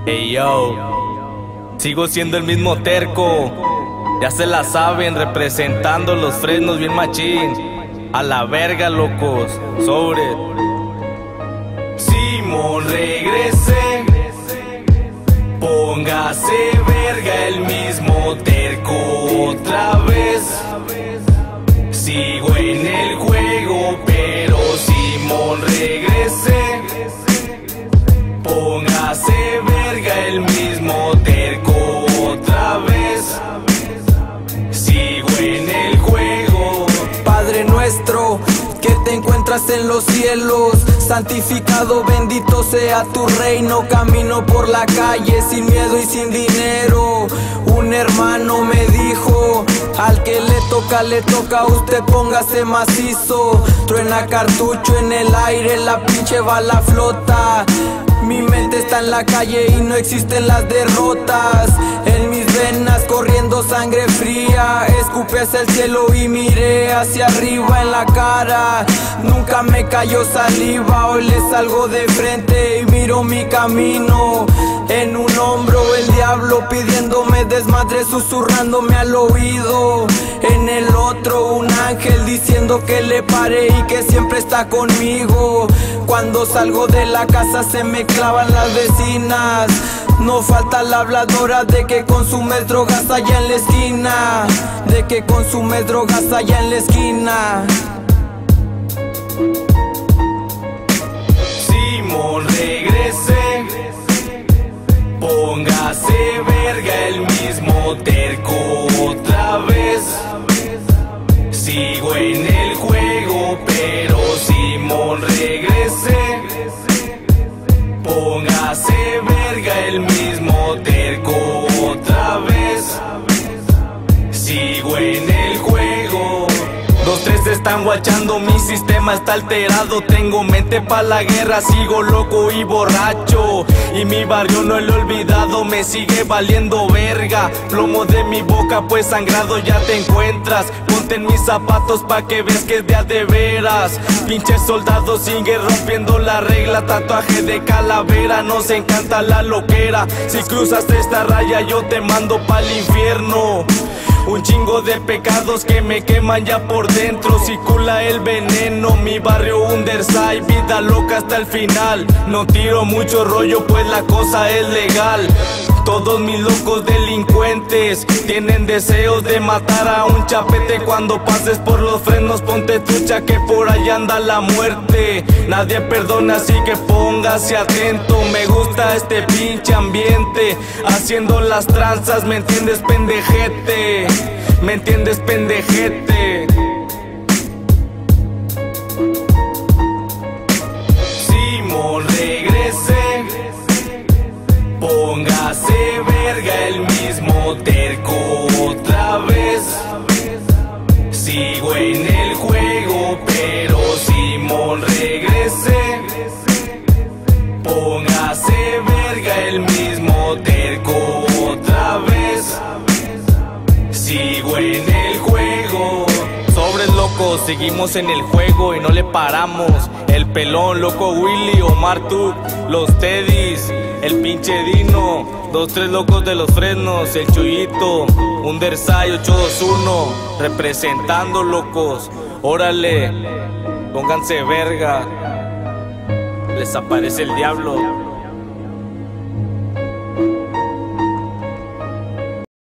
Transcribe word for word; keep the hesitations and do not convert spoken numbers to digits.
Hey yo, sigo siendo el mismo terco. Ya se la saben, representando los fresnos bien machín. A la verga, locos, sobre. Simón, regresé. Póngase verga, el mismo terco otra vez. Sigo en el juego, pero Simón, regresé. Póngase verga, el mismo terco otra vez. Sigo en el juego. Padre nuestro, que te encuentras en los cielos, santificado, bendito sea tu reino. Camino por la calle sin miedo y sin dinero. Un hermano me dijo: al que le toca, le toca, usted póngase macizo. Truena cartucho en el aire, la pinche bala flota. Mi mente está en la calle y no existen las derrotas. En mis venas corriendo sangre fría. Escupí hacia el cielo y miré hacia arriba en la cara. Nunca me cayó saliva, hoy le salgo de frente y miro mi camino. En un hombro el diablo pidiéndome desmadre, susurrándome al oído. En el otro un ángel diciendo que le pare y que siempre está conmigo. Cuando salgo de la casa se me clavan las vecinas. No falta la habladora de que consumes drogas allá en la esquina. De que consumes drogas allá en la esquina. Simón, regresé. Póngase verga, el mismo terco otra vez. Sigo en el juego, pero Simón, regresé. Póngase verga, el mismo terco otra vez. Sigo en el juego. Dos, tres están guachando, mi sistema está alterado. Tengo mente pa' la guerra, sigo loco y borracho. Y mi barrio no lo he olvidado, me sigue valiendo verga. Plomo de mi boca, pues sangrado ya te encuentras. Ponte en mis zapatos pa' que veas que es de a de veras. Pinche soldado sigue rompiendo la regla. Tatuaje de calavera, nos encanta la loquera. Si cruzas esta raya yo te mando pa'l infierno. Un chingo de pecados que me queman ya por dentro. Circula el veneno, mi barrio Underside. Vida loca hasta el final. No tiro mucho rollo pues la cosa es legal. Todos mis locos delincuentes tienen deseos de matar a un chapete. Cuando pases por los frenos ponte trucha que por allá anda la muerte. Nadie perdona así que póngase atento. Me gusta este pinche ambiente, haciendo las tranzas, ¿me entiendes, pendejete? ¿Me entiendes, pendejete? Simón, regresé. Póngase verga, el mismo terco otra vez. Sigo en el juego, pero Simón, regresé. Póngase verga, el mismo terco otra vez. Sigo en el juego. Sobres locos, seguimos en el juego y no le paramos. El pelón, loco Willy, Omar Tuk, los Teddys, el pinche Dino, dos, tres locos de los fresnos, el Chuyito, Underside ocho dos uno, representando locos. Órale, pónganse verga, les aparece el diablo.